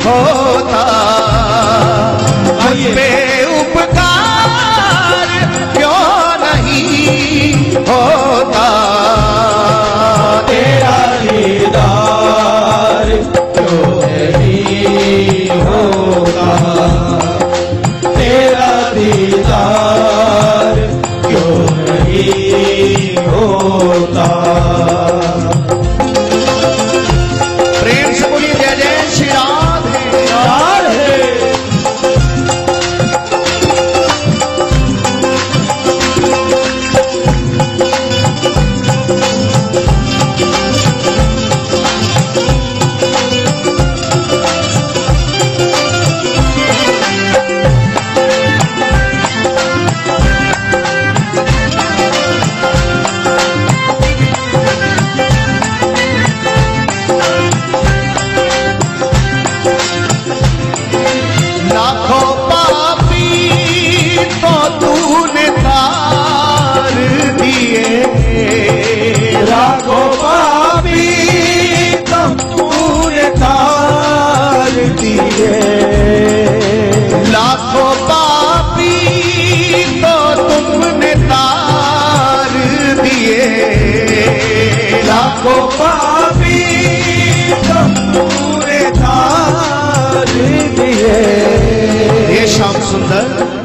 होता, मुझ पे उपकार क्यों नहीं होता, तेरा दीदार क्यों नहीं होता, तेरा दीदार क्यों नहीं होता। प्रेम से बोलिए जय जय श्री राधे राधे। लाखों पापी तो तूने तार दिए, लाखों पापी तो तूने तार दिए, लाखों पापी तो तुमने तार दिए, लाखों पापी तो तूने तार दिए। ये श्याम सुंदर